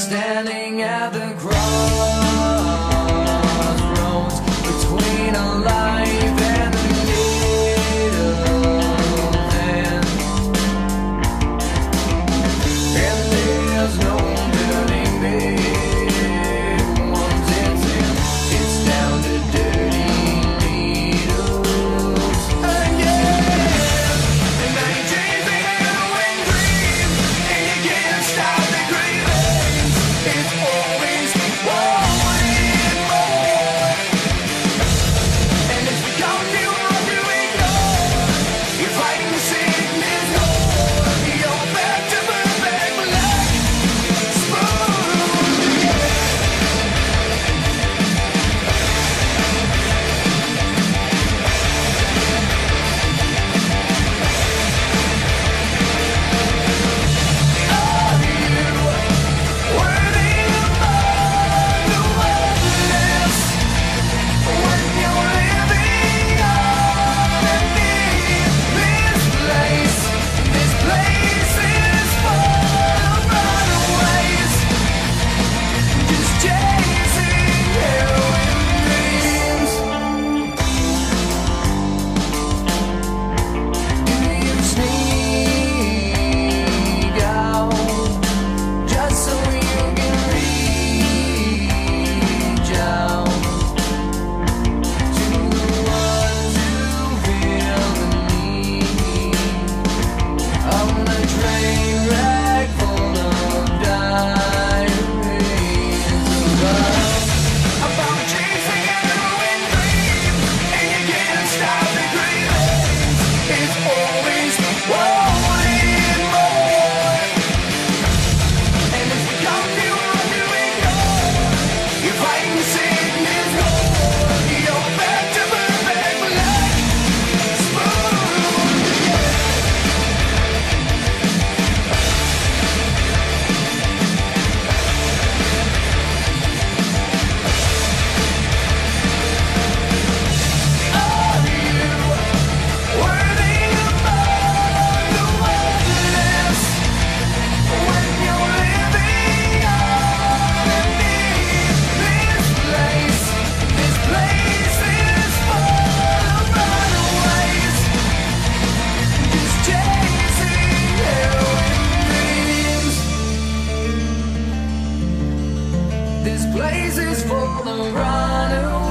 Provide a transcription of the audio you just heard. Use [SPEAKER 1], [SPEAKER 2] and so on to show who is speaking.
[SPEAKER 1] standing at the crossroads between a life and a little end, and there's no turning back once it's in. It's down to dirty needles again. And now you're chasing a wind dream, and you can't stop the cravings. It's always wanting more, and it's become too hard to ignore. You're fighting the sickness more. You're back to perfect black, smooth again. Are you worthy among the worthless when you're living underneath this place? This place is full of runaways, just chasing heroin dreams. Do you sneak out just so you can reach out to the ones who feel the need of the train wreck full of diaries about chasing heroin dreams, and you can't stop the cravings. It's always wanting more, and it's become too hard to ignore. You're fighting sickness more. You're back to perfect black, smooth again. Are you worthy among the worthless when you're living underneath this place? This place is full of runaways, just chasing heroin dreams. This place is full of runaways.